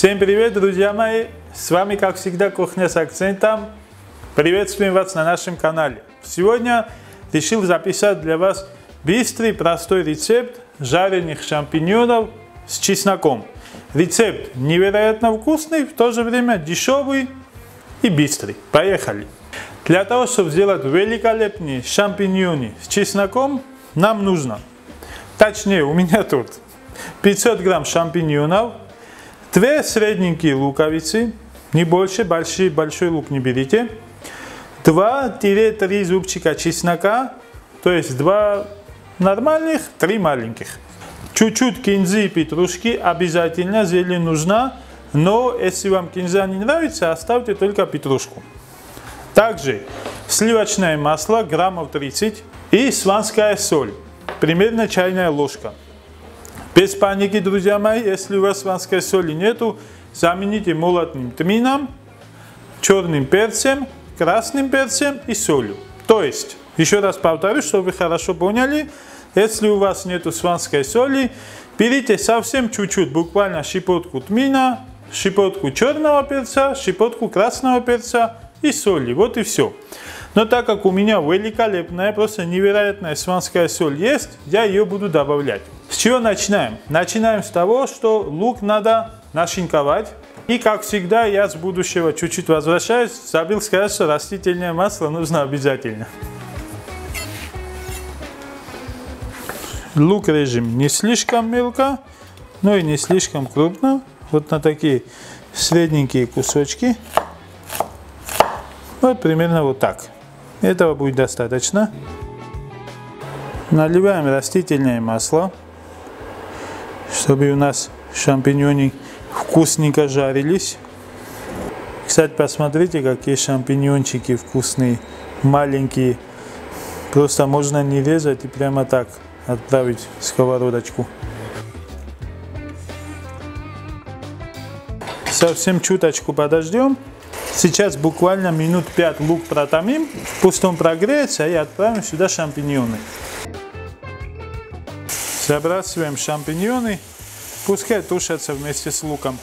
Всем привет, друзья мои! С вами, как всегда, Кухня с акцентом. Приветствуем вас на нашем канале. Сегодня решил записать для вас быстрый, простой рецепт жареных шампиньонов с чесноком. Рецепт невероятно вкусный, в то же время дешевый и быстрый. Поехали! Для того, чтобы сделать великолепные шампиньоны с чесноком, нам нужно, точнее, у меня тут 500 грамм шампиньонов, 2 средненькие луковицы, не больше, большой лук не берите, 2-3 зубчика чеснока, то есть 2 нормальных, 3 маленьких. Чуть-чуть кинзы и петрушки, обязательно зелень нужна, но если вам кинза не нравится, оставьте только петрушку. Также сливочное масло, граммов 30 и сванская соль, примерно чайная ложка. Без паники, друзья мои, если у вас сванской соли нету, замените молотым тмином, черным перцем, красным перцем и солью. То есть, еще раз повторю, чтобы вы хорошо поняли, если у вас нету сванской соли, берите совсем чуть-чуть, буквально щепотку тмина, щепотку черного перца, щепотку красного перца и соли. Вот и все. Но так как у меня великолепная, просто невероятная сванская соль есть, я ее буду добавлять. С чего начинаем? Начинаем с того, что лук надо нашинковать. И как всегда, я с будущего чуть-чуть возвращаюсь. Забыл сказать, что растительное масло нужно обязательно. Лук режем не слишком мелко, но и не слишком крупно. Вот на такие средненькие кусочки. Вот примерно вот так. Этого будет достаточно. Наливаем растительное масло, чтобы у нас шампиньоны вкусненько жарились. Кстати, посмотрите, какие шампиньончики вкусные, маленькие. Просто можно не резать и прямо так отправить в сковородочку. Совсем чуточку подождем. Сейчас буквально минут 5 лук протомим, пусть он прогреется, и отправим сюда шампиньоны. Забрасываем шампиньоны, пускай тушатся вместе с луком.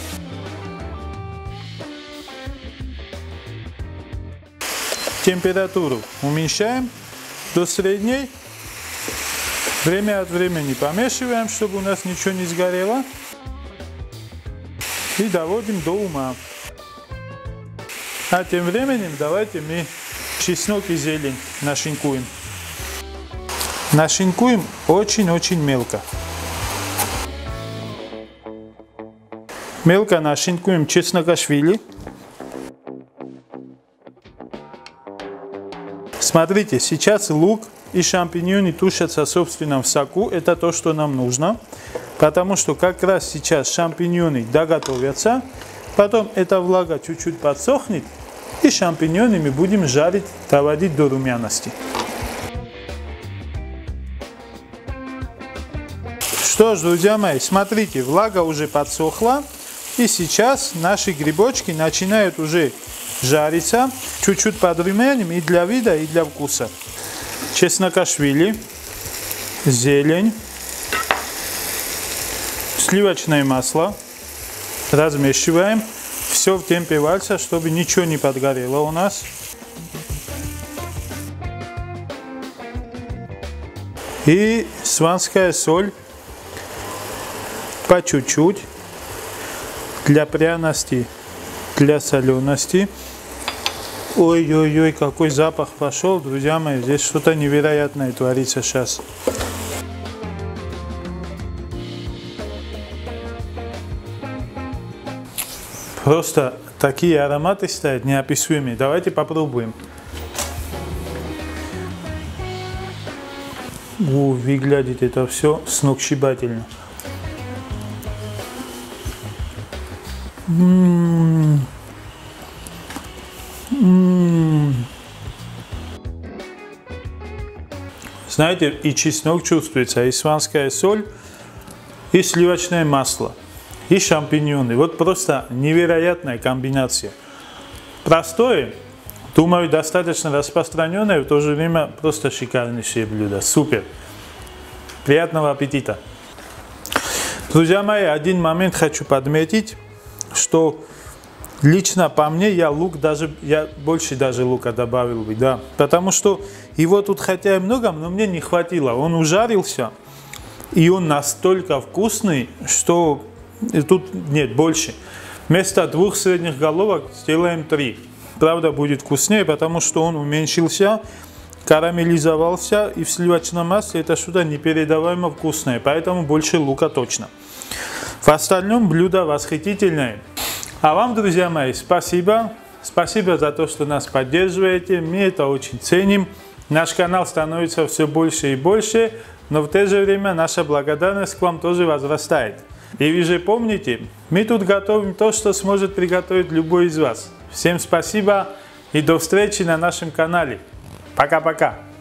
Температуру уменьшаем до средней. Время от времени помешиваем, чтобы у нас ничего не сгорело. И доводим до ума. А тем временем давайте мы чеснок и зелень нашинкуем. Нашинкуем очень-очень мелко. Мелко нашинкуем чеснокашвили. Смотрите, сейчас лук и шампиньоны тушатся в собственном соку. Это то, что нам нужно. Потому что как раз сейчас шампиньоны доготовятся. Потом эта влага чуть-чуть подсохнет, и шампиньоны мы будем жарить, доводить до румяности. Что ж, друзья мои, смотрите, влага уже подсохла, и сейчас наши грибочки начинают уже жариться, чуть-чуть подрумяним и для вида, и для вкуса. Чеснокашвили, зелень, сливочное масло. Размешиваем все в темпе вальса, чтобы ничего не подгорело у нас. И сванская соль по чуть-чуть для пряности, для солености. Ой-ой-ой, какой запах пошел, друзья мои, здесь что-то невероятное творится сейчас. Просто такие ароматы стоят неописуемые. Давайте попробуем. Выглядит это все сногсшибательно. Знаете, и чеснок чувствуется, и сванская соль, и сливочное масло. И шампиньоны. Вот просто невероятная комбинация. Простое, думаю, достаточно распространенное, в то же время просто шикарнейшее блюдо. Супер. Приятного аппетита. Друзья мои, один момент хочу подметить. что лично по мне я больше даже лука добавил бы, да. Потому что его тут хотя и много, но мне не хватило. Он ужарился, и он настолько вкусный, что тут нет больше. Вместо 2 средних головок сделаем 3. Правда, будет вкуснее, потому что он уменьшился, карамелизовался, и в сливочном масле это что-то непередаваемо вкусное, поэтому больше лука точно. В остальном блюдо восхитительное. А вам, друзья мои, спасибо. Спасибо за то, что нас поддерживаете. Мы это очень ценим. Наш канал становится все больше и больше, но в то же время наша благодарность к вам тоже возрастает. И вы же помните, мы тут готовим то, что сможет приготовить любой из вас. Всем спасибо и до встречи на нашем канале. Пока-пока.